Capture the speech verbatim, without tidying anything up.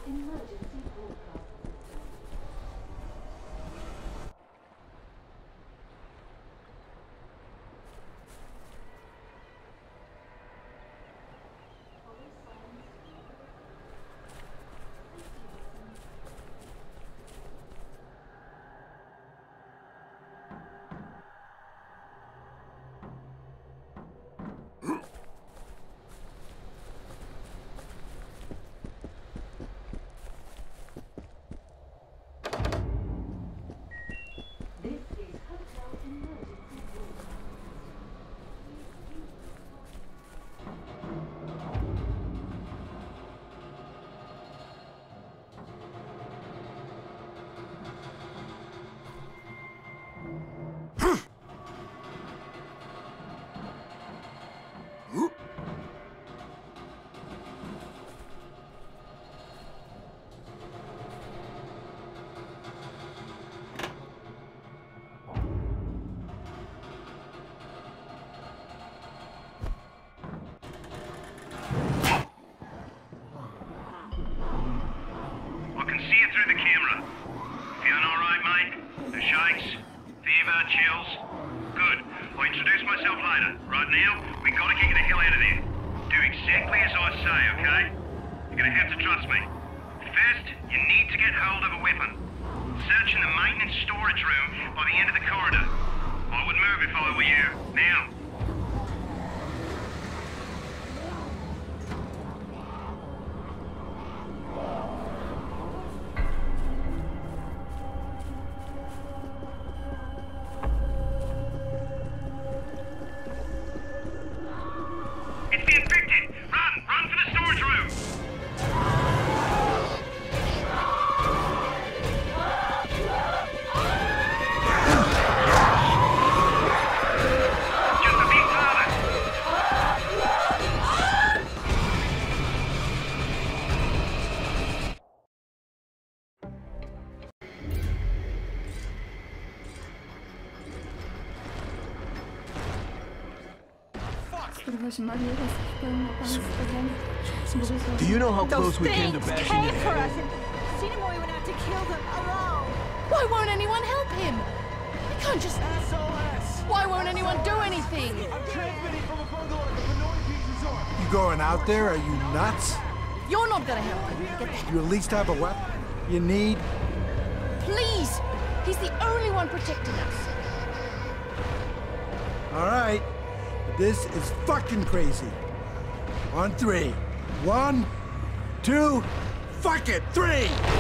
emergency broadcast system. Chills? Good. I'll introduce myself later. Right now, we gotta get you the hell out of there. Do exactly as I say, okay? You're gonna have to trust me. First, you need to get hold of a weapon. Search in the maintenance storage room by the end of the corridor. I would move if I were you. Now. Do you know how close Those we came to bashing came your for head? us and seen him when we went out to kill them alone. Why won't anyone help him? We can't just... S O S! Why won't anyone do anything? I'm transmitting from a bungalow at the Pinoy Beach Resort. You going out there? Are you nuts? You're not gonna help him. Get that. You at least have a weapon you need? Please! He's the only one protecting us. All right. This is fucking crazy. On three. One, two, fuck it, three!